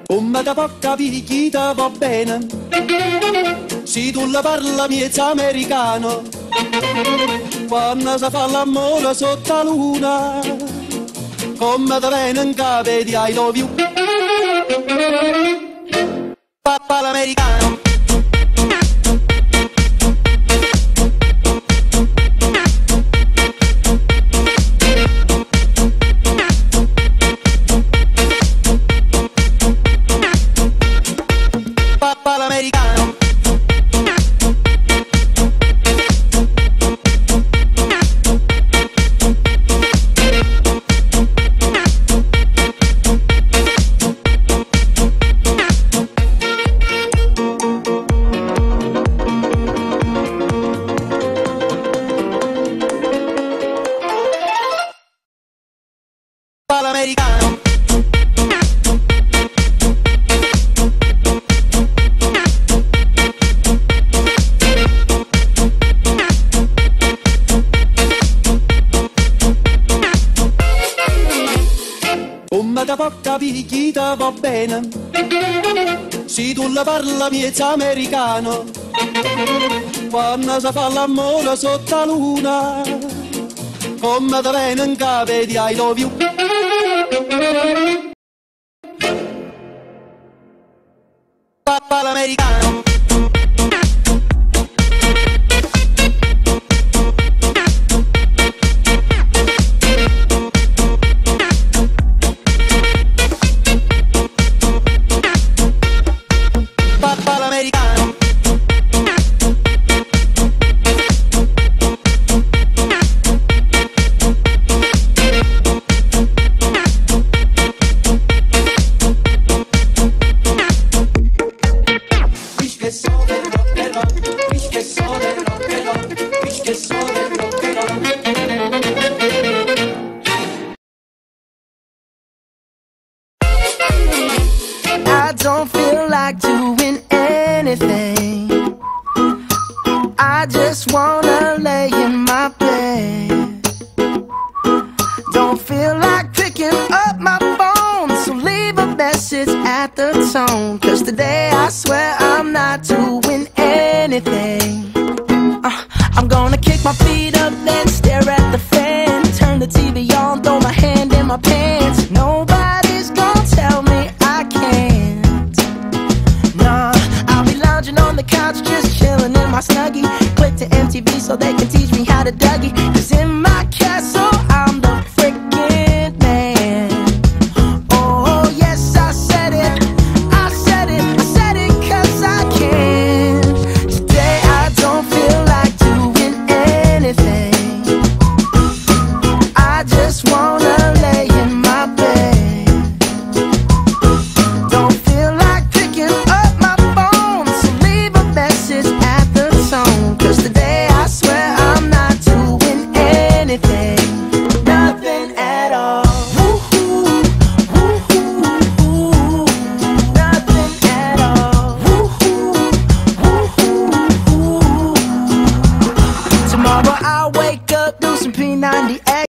Come da poca picchita va bene, se tu la parla miezza americano, quando si fa l'amore sotto la luna, come da viene in capo di I love you. Papà l'americano. Papà l'americano. L'americano. Come da poca picchita va bene, se tu la parla miezza americano, quando si fa l'amore sotto la luna, come da viene in capo di I love you. Papà l'americano. Papà l'americano. I don't feel like doing anything. I just wanna lay in my bed. Don't feel like picking up my phone, so leave a message at the tone. 'Cause today I swear I'm not doing anything. I'm gonna kick my feet up, then stare at the fan. Turn the TV on, throw my hand in my pants. Nobody's gonna tell me I can't. Nah, I'll be lounging on the couch, just chilling in my Snuggie. Click to MTV so they can teach me how to Dougie.